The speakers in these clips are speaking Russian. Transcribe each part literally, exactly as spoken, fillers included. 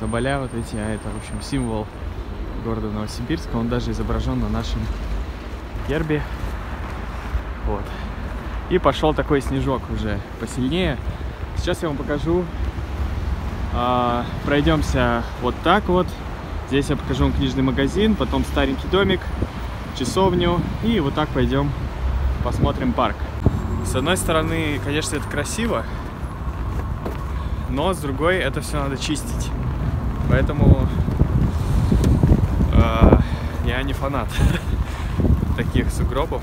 соболя вот эти, а это, в общем, символ города Новосибирска. Он даже изображен на нашем гербе. Вот. И пошел такой снежок уже посильнее. Сейчас я вам покажу. А, пройдемся вот так вот. Здесь я покажу вам книжный магазин, потом старенький домик, часовню. И вот так пойдем посмотрим парк. С одной стороны, конечно, это красиво, но с другой это все надо чистить. Поэтому э, я не фанат таких сугробов.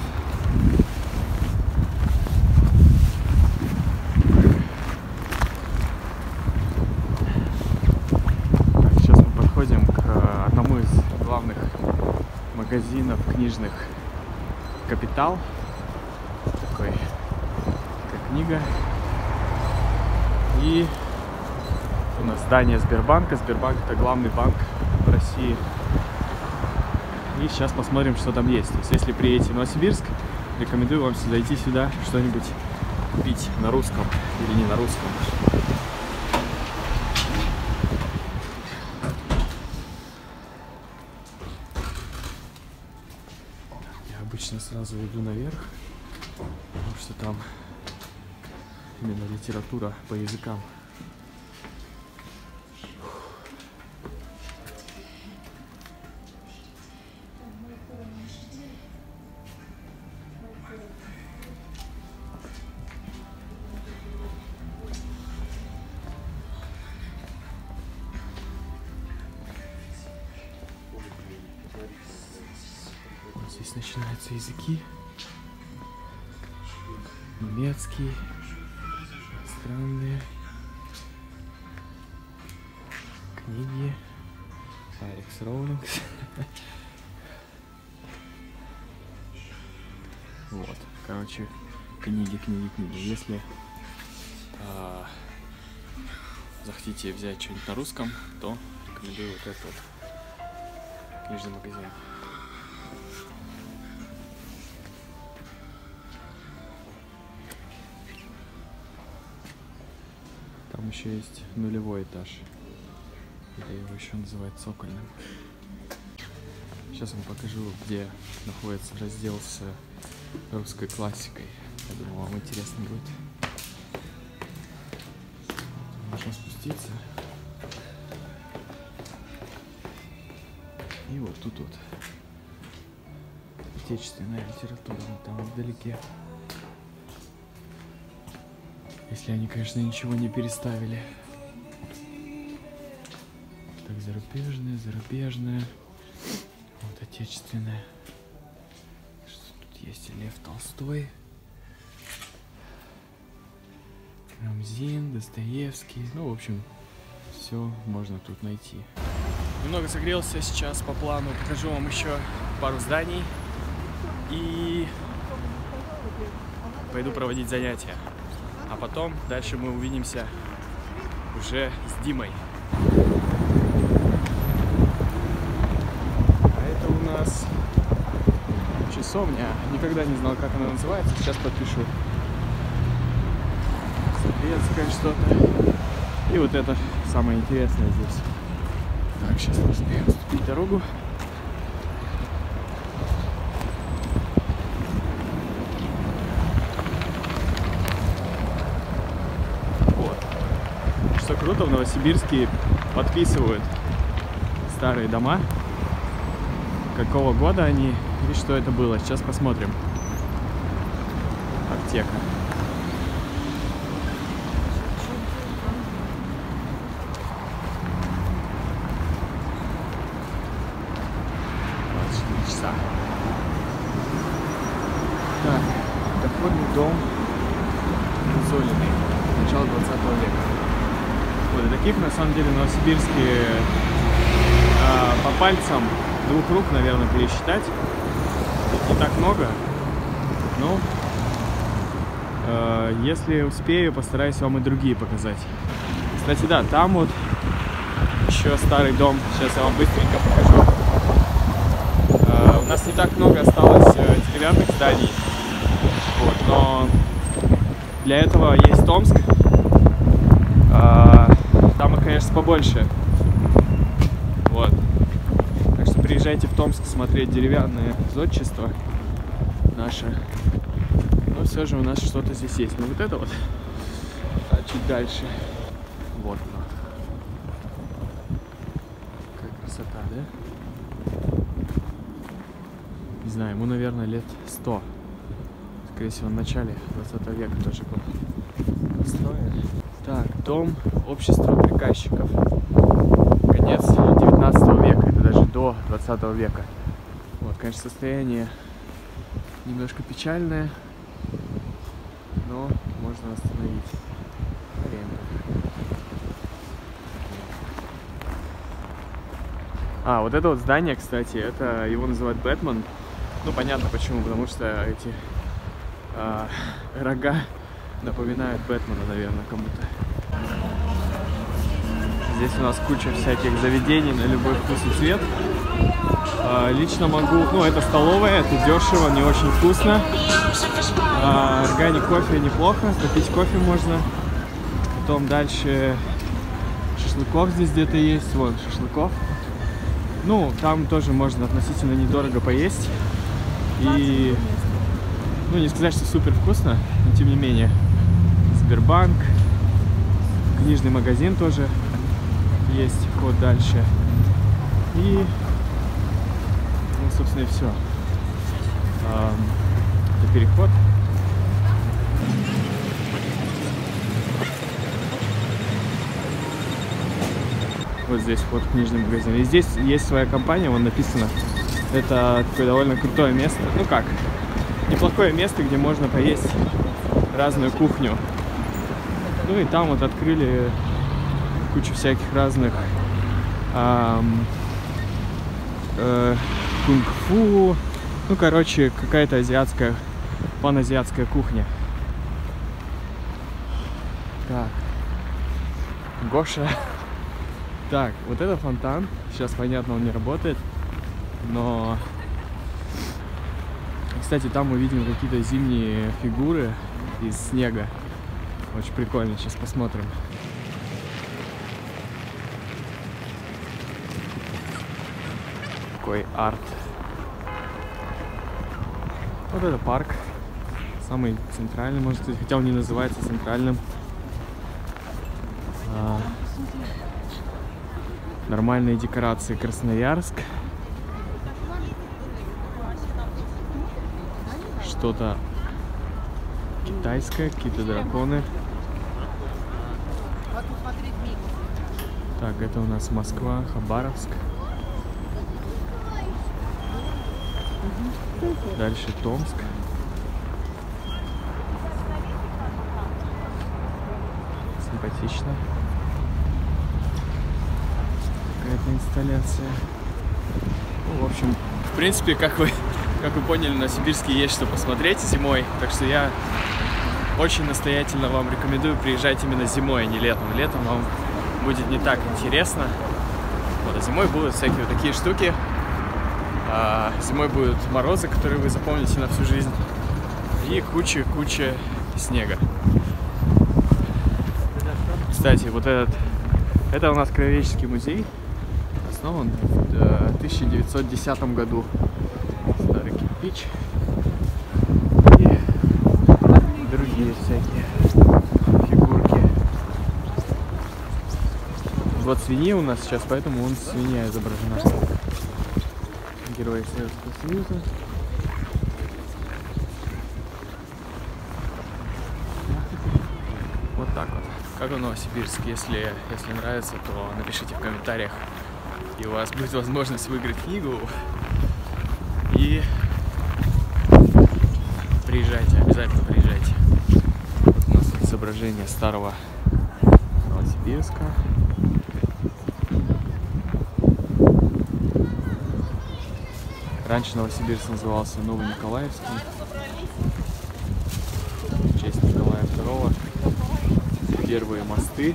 Сейчас мы подходим к одному из главных магазинов книжных «Капитал». Такой, как книга. И у нас здание Сбербанка. Сбербанк — это главный банк в России. И сейчас посмотрим, что там есть. То есть, если приедете в Новосибирск, рекомендую вам зайти сюда, что-нибудь купить на русском или не на русском. Я обычно сразу иду наверх, потому что там именно литература по языкам. Вот здесь начинаются языки. Немецкий, иностранные, книги, Алекс Роулинг. Вот, короче, книги, книги, книги. Если а, захотите взять что-нибудь на русском, то рекомендую вот этот вот книжный магазин. Там еще есть нулевой этаж. Или его еще называют цокольным. Сейчас вам покажу, где находится раздел с русской классикой. Я думаю, вам интересно будет. Можно спуститься. И вот тут вот отечественная литература, вот там вдалеке. Если они, конечно, ничего не переставили. Так, зарубежная, зарубежная. Вот отечественная. Что тут есть? Лев Толстой. Рамзин, Достоевский. Ну, в общем, все можно тут найти. Немного согрелся сейчас по плану. Покажу вам еще пару зданий. И пойду проводить занятия. А потом дальше мы увидимся уже с Димой. А это у нас часовня. Никогда не знал, как она называется. Сейчас подпишу. Советское что-то. И вот это самое интересное здесь. Так, сейчас нужно уступить дорогу. Круто, в Новосибирске подписывают старые дома. Какого года они и что это было. Сейчас посмотрим. Аптека. двадцать четыре часа. Так, доходный дом Золиный. Начало двадцатого века. Вот, и таких, на самом деле, в Новосибирске а, по пальцам двух рук, наверное, пересчитать. Тут не так много. Но а, если успею, постараюсь вам и другие показать. Кстати, да, там вот еще старый дом. Сейчас я вам быстренько покажу. А, у нас не так много осталось деревянных зданий. Вот, но для этого есть Томск. А, там их, конечно, побольше. Вот. Так что приезжайте в Томск смотреть деревянное зодчество наше. Но все же у нас что-то здесь есть. Ну вот это вот. А чуть дальше. Вот оно. Какая красота, да? Не знаю, ему, наверное, лет сто. Скорее всего, в начале двадцатого века тоже был построен. Так, дом общества приказчиков. Конец девятнадцатого века, это даже до двадцатого века. Вот, конечно, состояние немножко печальное, но можно остановить время. А, вот это вот здание, кстати, это его называют Бэтмен. Ну, понятно почему, потому что эти а, рога напоминают Бэтмена, наверное, кому-то. Здесь у нас куча всяких заведений на любой вкус и цвет. А, лично могу... Ну, это столовая, это дешево, не очень вкусно. А, органик кофе неплохо, попить кофе можно. Потом дальше шашлыков здесь где-то есть. Вон, шашлыков. Ну, там тоже можно относительно недорого поесть. И... Ну, не сказать, что супер вкусно, но тем не менее. Сбербанк. Книжный магазин тоже есть, вход дальше. И, ну, собственно, и все. Это переход. Вот здесь вот книжный магазин. И здесь есть своя компания, вон написано. Это такое довольно крутое место. Ну как, неплохое место, где можно поесть разную кухню. Ну и там вот открыли кучу всяких разных эм, э, кунг-фу. Ну, короче, какая-то азиатская, паназиатская кухня. Так. Гоша. Так, вот это фонтан. Сейчас, понятно, он не работает. Но... Кстати, там мы видим какие-то зимние фигуры из снега. Очень прикольно. Сейчас посмотрим. Какой арт. Вот это парк. Самый центральный, можно сказать. Хотя он не называется центральным. А, нормальные декорации. Красноярск. Что-то китайское, какие-то драконы. Так, это у нас Москва, Хабаровск. Дальше Томск. Симпатично. Какая-то инсталляция. Ну, в общем, в принципе, как вы, как вы поняли, на Сибирске есть что посмотреть зимой. Так что я очень настоятельно вам рекомендую приезжать именно зимой, а не летом. Летом вам будет не так интересно. Вот, а зимой будут всякие вот такие штуки. А зимой будут морозы, которые вы запомните на всю жизнь. И куча-куча снега. Кстати, вот этот... Это у нас Краеведческий музей. Основан в тысяча девятьсот десятом году. Старый кирпич. И другие всякие фигурки. Вот свинья у нас сейчас, поэтому он свинья изображена. Герои Советского Союза. Вот так вот. Как в Новосибирске. Если, если нравится, то напишите в комментариях. И у вас будет возможность выиграть книгу. И приезжайте, обязательно приезжайте. Вот у нас изображение старого Новосибирска. Раньше Новосибирск назывался Новониколаевским. В честь Николая второго. Первые мосты.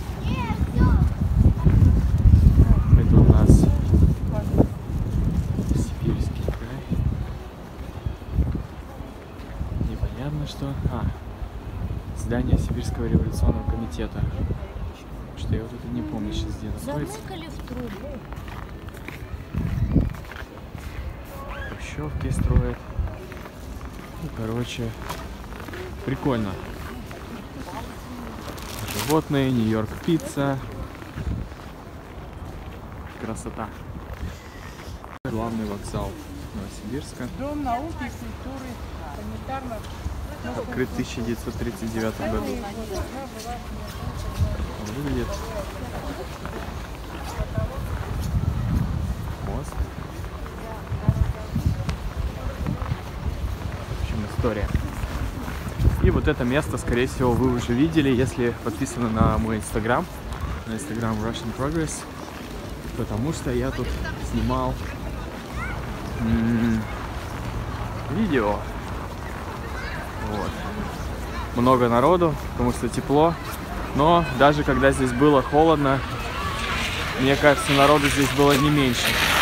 Это у нас Сибирский край. Непонятно что. А, здание Сибирского революционного комитета. Что я вот это не помню сейчас, где находится. Хрущевки строят. Ну, короче, прикольно. Животные, Нью-Йорк пицца. Красота. Главный вокзал Новосибирска. Дом науки и культуры, санитарно. Открыт в тысяча девятьсот тридцать девятом году. Выглядит. Мост. В общем, история. И вот это место, скорее всего, вы уже видели, если подписаны на мой инстаграм, на инстаграм Russian Progress, потому что я тут снимал м-м, видео. Вот. Много народу, потому что тепло. Но даже когда здесь было холодно, мне кажется, народу здесь было не меньше.